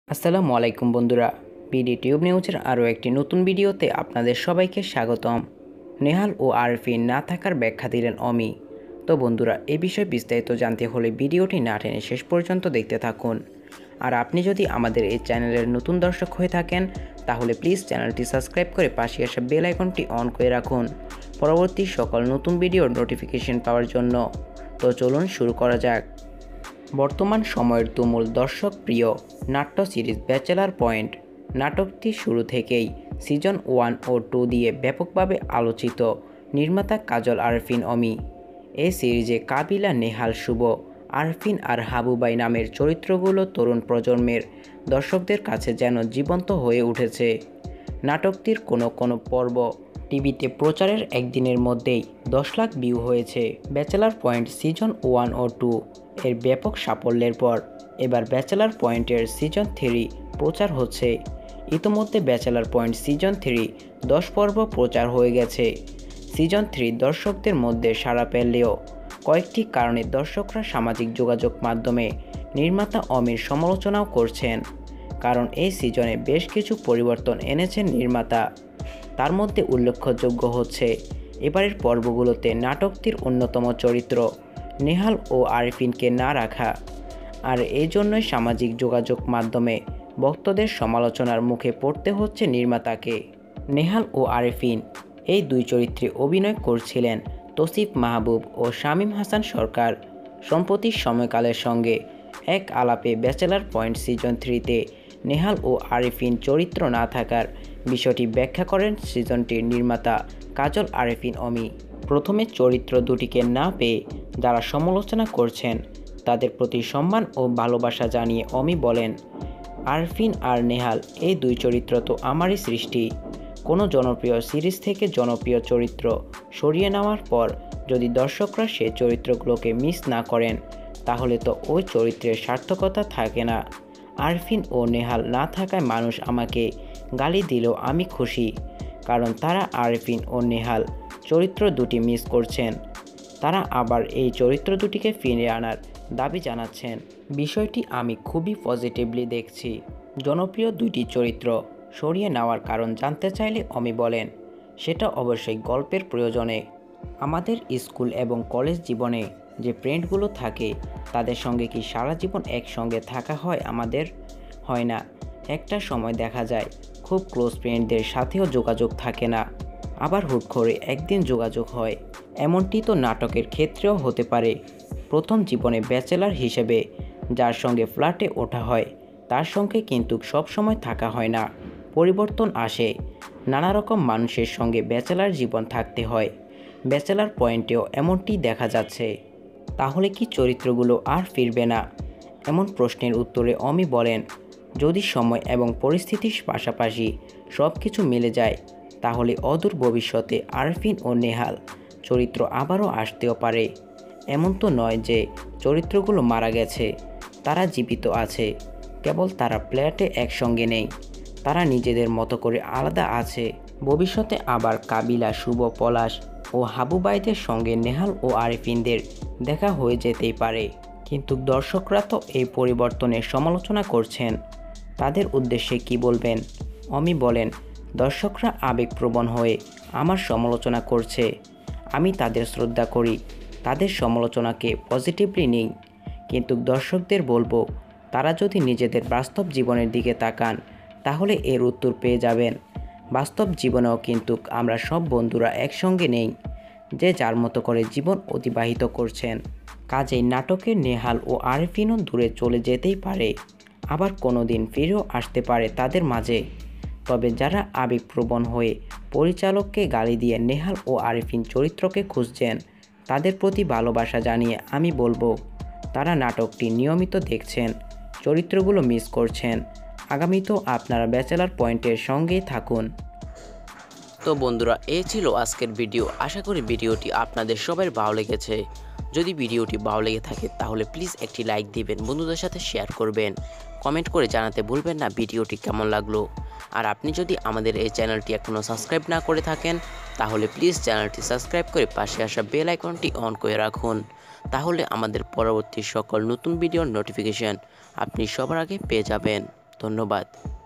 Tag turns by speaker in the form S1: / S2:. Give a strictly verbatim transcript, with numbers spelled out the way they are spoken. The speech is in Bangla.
S1: আসসালামু আলাইকুম বন্ধুরা, বিডি টিউব নিউজের আরও একটি নতুন ভিডিওতে আপনাদের সবাইকে স্বাগতম। নেহাল ও আরফিন না থাকার ব্যাখ্যা দিলেন অমি। তো বন্ধুরা, এই বিষয়ে বিস্তারিত জানতে হলে ভিডিওটি না টেনে শেষ পর্যন্ত দেখতে থাকুন। আর আপনি যদি আমাদের এই চ্যানেলের নতুন দর্শক হয়ে থাকেন তাহলে প্লিজ চ্যানেলটি সাবস্ক্রাইব করে পাশে আসা বেল আইকনটি অন করে রাখুন পরবর্তী সকল নতুন ভিডিওর নোটিফিকেশন পাওয়ার জন্য। তো চলুন শুরু করা যাক। বর্তমান সময়ের তুমুল দর্শক প্রিয় নাট্য সিরিজ ব্যাচেলার পয়েন্ট নাটকটি শুরু থেকেই সিজন ওয়ান ও টু দিয়ে ব্যাপকভাবে আলোচিত নির্মাতা কাজল আরেফিন অমি। এই সিরিজে কাবিলা, নেহাল, শুভ, আরফিন আর হাবুবাই নামের চরিত্রগুলো তরুণ প্রজন্মের দর্শকদের কাছে যেন জীবন্ত হয়ে উঠেছে। নাটকটির কোনো কোনো পর্ব টিভিতে প্রচারের একদিনের মধ্যেই দশ লাখ ভিউ হয়েছে। ব্যাচেলার পয়েন্ট সিজন ওয়ান ও টু এর ব্যাপক সাফল্যের পর এবার ব্যাচেলার পয়েন্টের সিজন থ্রি প্রচার হচ্ছে। ইতোমধ্যে ব্যাচেলার পয়েন্ট সিজন থ্রি দশ পর্ব প্রচার হয়ে গেছে। সিজন থ্রি দর্শকদের মধ্যে সাড়া পেলেও কয়েকটি কারণে দর্শকরা সামাজিক যোগাযোগ মাধ্যমে নির্মাতা অমির সমালোচনাও করছেন। কারণ এই সিজনে বেশ কিছু পরিবর্তন এনেছেন নির্মাতা। তার মধ্যে উল্লেখযোগ্য হচ্ছে এবারের পর্বগুলোতে নাটকটির অন্যতম চরিত্র নেহাল ও আরফিনকে না রাখা। আর এই জন্যই সামাজিক যোগাযোগ মাধ্যমে ভক্তদের সমালোচনার মুখে পড়তে হচ্ছে নির্মাতাকে। নেহাল ও আরফিন এই দুই চরিত্রে অভিনয় করছিলেন তৌসিফ মাহবুব ও শামীম হাসান সরকার। সম্প্রতি সময়কালের সঙ্গে এক আলাপে ব্যাচেলার পয়েন্ট সিজন থ্রিতে নেহাল ও আরফিন চরিত্র না থাকার বিষয়টি ব্যাখ্যা করেন সিজনটির নির্মাতা কাজল আরেফিন অমি। প্রথমে চরিত্র দুটিকে না পেয়ে যারা সমালোচনা করছেন তাদের প্রতি সম্মান ও ভালোবাসা জানিয়ে অমি বলেন, আরফিন আর নেহাল এই দুই চরিত্র তো আমারই সৃষ্টি। কোনো জনপ্রিয় সিরিজ থেকে জনপ্রিয় চরিত্র সরিয়ে নেওয়ার পর যদি দর্শকরা সেই চরিত্রগুলোকে মিস না করেন তাহলে তো ওই চরিত্রের সার্থকতা থাকে না। আরফিন ও নেহাল না থাকায় মানুষ আমাকে গালি দিলেও আমি খুশি, কারণ তারা আরফিন ও নেহাল চরিত্র দুটি মিস করছেন। তারা আবার এই চরিত্র দুটিকে ফিরিয়ে আনার দাবি জানাচ্ছেন। বিষয়টি আমি খুবই পজিটিভলি দেখছি। জনপ্রিয় দুইটি চরিত্র সরিয়ে নেওয়ার কারণ জানতে চাইলে অমি বলেন, সেটা অবশ্যই গল্পের প্রয়োজনে। আমাদের স্কুল এবং কলেজ জীবনে যে ফ্রেন্ডগুলো থাকে তাদের সঙ্গে কি সারা জীবন একসঙ্গে থাকা হয়? আমাদের হয় না। একটা সময় দেখা যায় খুব ক্লোজ ফ্রেন্ডদের সাথেও যোগাযোগ থাকে না, আবার হুট করে একদিন যোগাযোগ হয়। এমনটি তো নাটকের ক্ষেত্রেও হতে পারে। প্রথম জীবনে ব্যাচেলার হিসেবে যার সঙ্গে ফ্ল্যাটে ওঠা হয় তার সঙ্গে কিন্তু সব সময় থাকা হয় না, পরিবর্তন আসে। নানা রকম মানুষের সঙ্গে ব্যাচেলার জীবন থাকতে হয়। ব্যাচেলার পয়েন্টেও এমনটি দেখা যাচ্ছে। তাহলে কি চরিত্রগুলো আর ফিরবে না? এমন প্রশ্নের উত্তরে অমি বলেন, যদি সময় এবং পরিস্থিতির পাশাপাশি সব কিছু মিলে যায় তাহলে অদূর ভবিষ্যতে আরফিন ও নেহাল চরিত্র আবারও আসতেও পারে। এমন তো নয় যে চরিত্রগুলো মারা গেছে, তারা জীবিত আছে, কেবল তারা প্লেটে একসঙ্গে নেই, তারা নিজেদের মতো করে আলাদা আছে। ভবিষ্যতে আবার কাবিলা, শুভ, পলাশ ও হাবুবাইদের সঙ্গে নেহাল ও আরফিনদের দেখা হয়ে যেতেই পারে। কিন্তু দর্শকরা তো এই পরিবর্তনের সমালোচনা করছেন, তাদের উদ্দেশ্যে কি বলবেন? অমি বলেন, দর্শকরা আবেগপ্রবণ হয়ে আমার সমালোচনা করছে, আমি তাদের শ্রদ্ধা করি, তাদের সমালোচনাকে পজিটিভলি নিই। কিন্তু দর্শকদের বলবো, তারা যদি নিজেদের বাস্তব জীবনের দিকে তাকান তাহলে এর উত্তর পেয়ে যাবেন। বাস্তব জীবনেও কিন্তু আমরা সব বন্ধুরা একসঙ্গে নেই, যে যার মতো করে জীবন অতিবাহিত করছেন। কাজেই নাটকের নেহাল ও আরফিনও দূরে চলে যেতেই পারে, আবার কোনো দিন ফিরেও আসতে পারে তাদের মাঝে। তবে যারা আবেগপ্রবণ হয়ে পরিচালককে গালি দিয়ে নেহাল ও আরফিন চরিত্রকে খুঁজছেন তাদের প্রতি ভালোবাসা জানিয়ে আমি বলবো, তারা নাটকটি নিয়মিত দেখছেন, চরিত্রগুলো মিস করছেন। আগামীতেও আপনারা ব্যাচেলার পয়েন্টের সঙ্গেই থাকুন।
S2: তো বন্ধুরা, এই ছিল আজকের ভিডিও। আশা করি ভিডিওটি আপনাদের সবার ভালো লেগেছে। যদি ভিডিওটি ভালো লেগে থাকে তাহলে প্লিজ একটি লাইক দিবেন, বন্ধুদের সাথে শেয়ার করবেন, কমেন্ট করে জানাতে ভুলবেন না ভিডিওটি কেমন লাগলো। আর আপনি যদি আমাদের এই চ্যানেলটি এখনও সাবস্ক্রাইব না করে থাকেন তাহলে প্লিজ চ্যানেলটি সাবস্ক্রাইব করে পাশে আসা বেল আইকনটি অন করে রাখুন, তাহলে আমাদের পরবর্তী সকল নতুন ভিডিওর নোটিফিকেশন আপনি সবার আগে পেয়ে যাবেন। ধন্যবাদ।